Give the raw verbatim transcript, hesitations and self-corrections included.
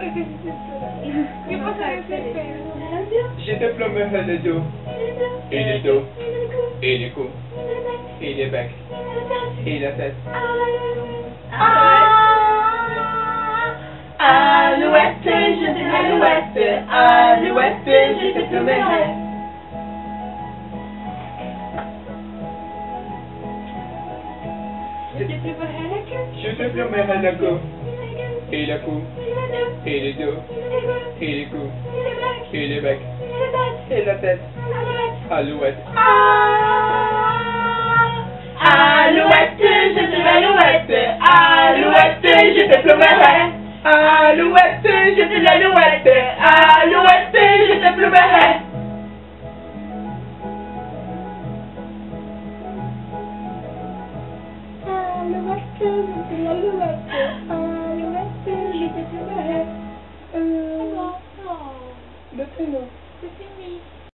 ¿Qué pasa en ese pelo? Je te plomberai le dos, et le dos, et le cou, et le bec, et la tête. Alouette, je te alouette, alouette, je te plomberai. Je te plomberai la queue. Je te plomberai le cou, et le cou, et le dos, et le cou, et le bec, et la tête. Alouette. Alouette, je te l'alouette, alouette, je te plomberai. Alouette, je te l'alouette, alouette, je te plomberai. Alouette, je te l'alouette, alouette, je te plomberai. Euh... Le prénom. C'est fini.